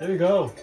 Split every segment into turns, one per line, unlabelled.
There you go.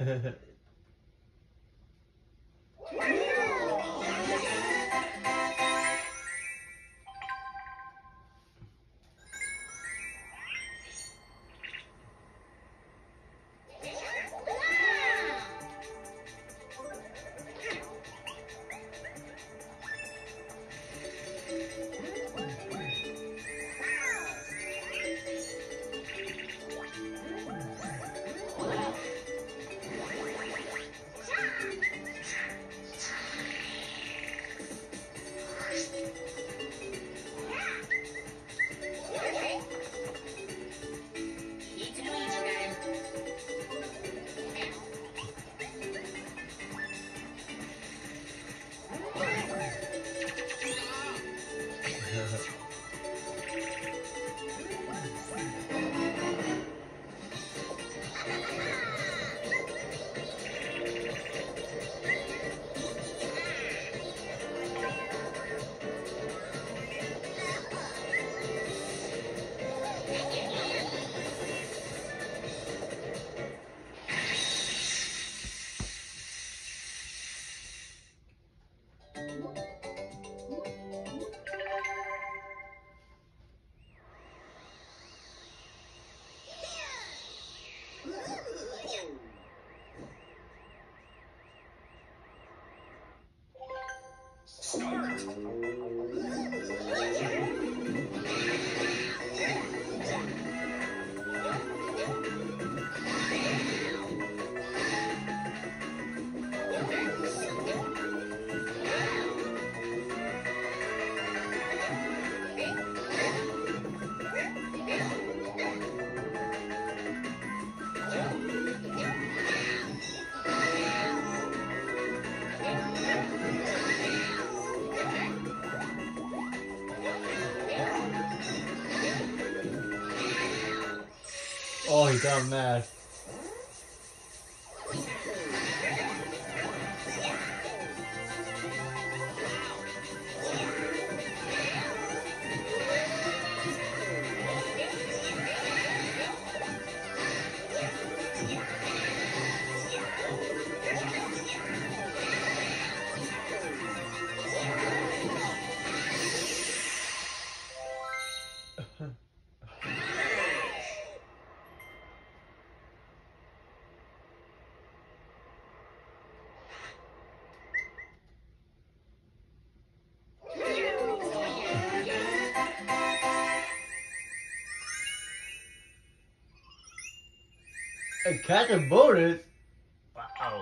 Oh, he got mad. A cat and bonus? Wow.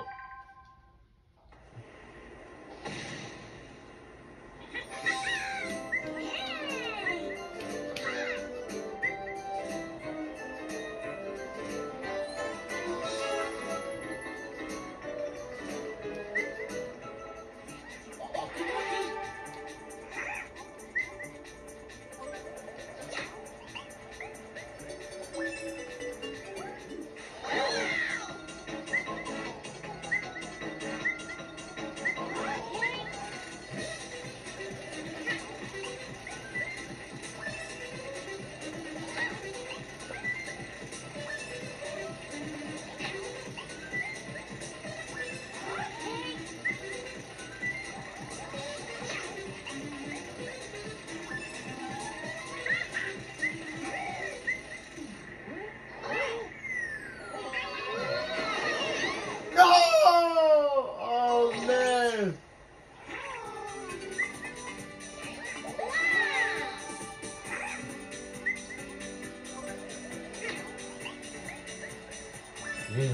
Yeah.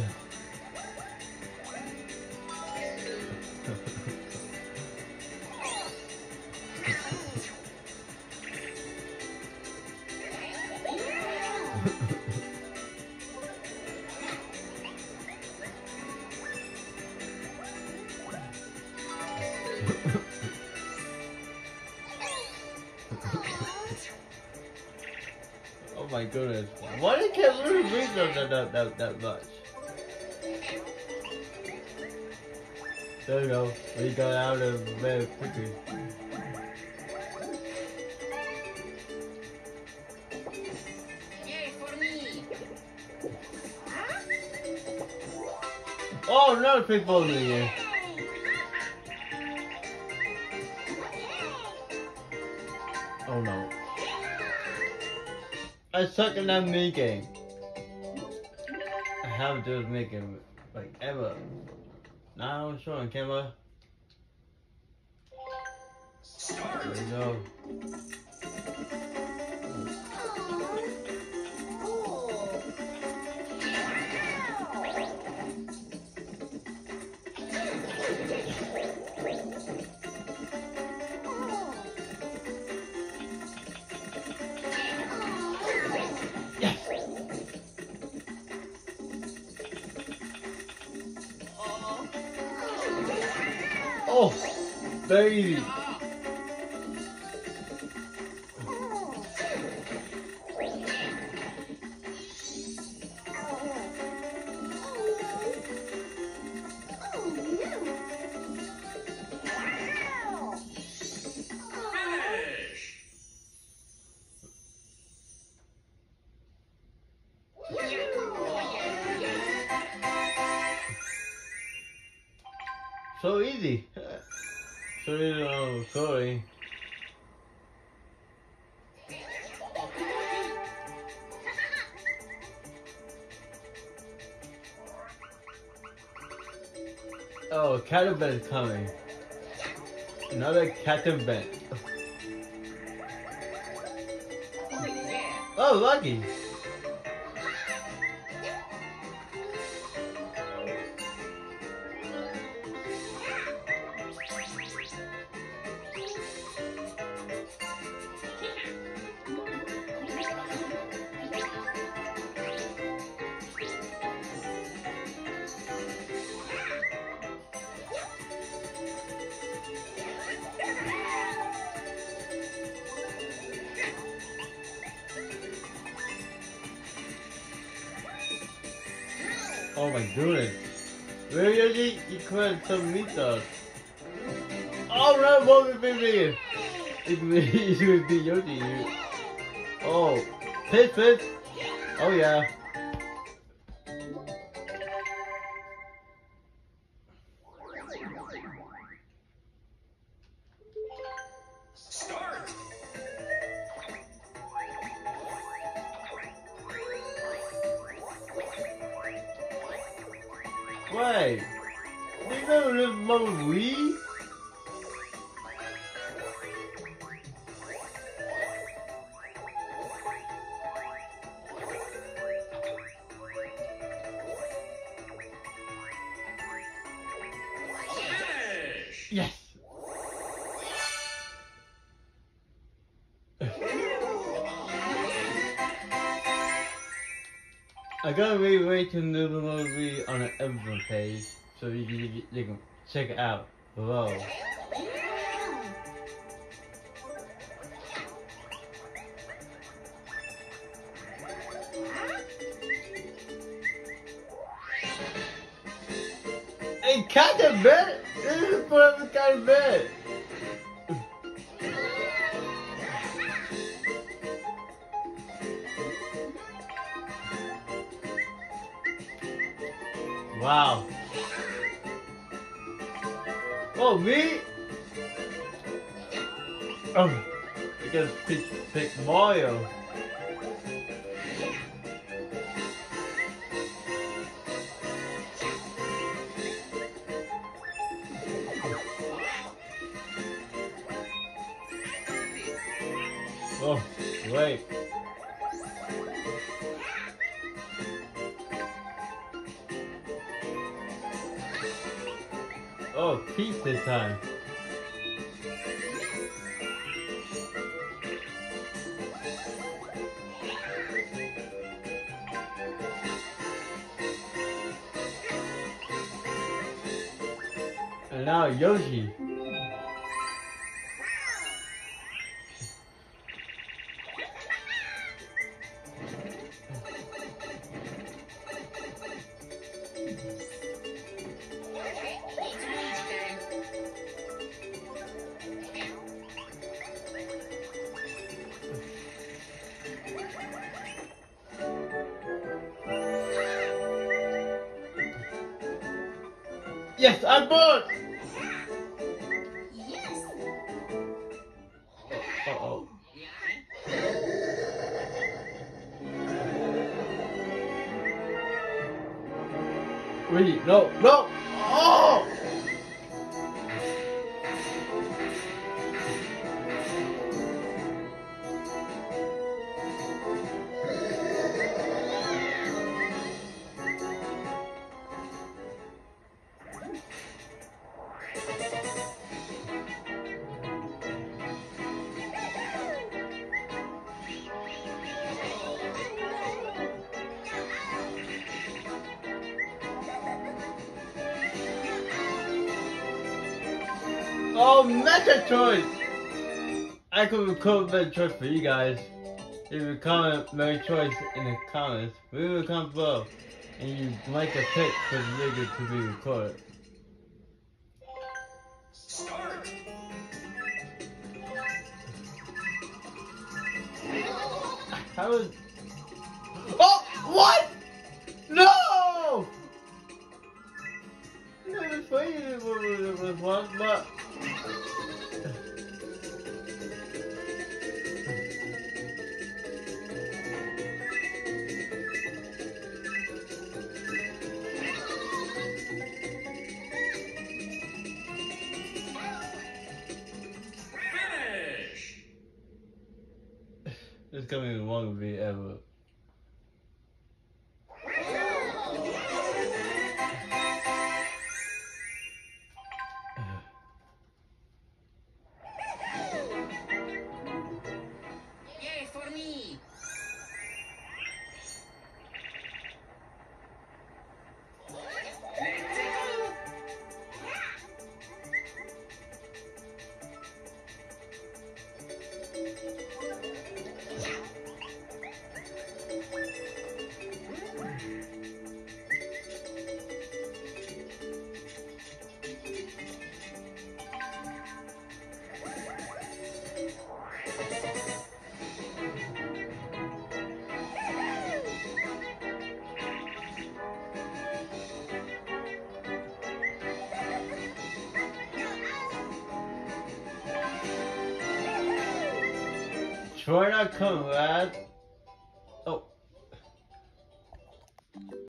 Oh my goodness. Why did Cat really read that much? There you go. We got out of very quickly. Oh, another people in here. Oh no. I suck in that mini game. I haven't done this mini game like ever. Now I'm showing camera. There we go. Oh, very easy. So easy. Sorry. Oh, cat event coming. Another cat event. Oh, lucky. Oh my goodness. Where Yoshi? You couldn't submit us. Oh no, what would be? It would be Yoshi. Oh, Piss. Oh yeah. Wait, they never live among we? Yes! I gotta wait to do the movie on the episode page so you can check it out below. Hey, cat in bed! This is for the cat in bed! Wow. Oh, me? Oh, I gotta pick Mario. Oh, wait. Oh, peace this time. And now Yoshi. Yes, I'm born!
Yes.
Uh-oh. Wait, no, no! Oh! Oh, meta choice! I could record meta choice for you guys. If you comment meta choice in the comments, leave a comment below, and you like a pick for the video to be recorded.
Start.
How is? Oh, what? No! I was waiting with one, but.
Finish.
It's gonna be the longest video ever.
Yay for me.
Try not come, lad. Oh.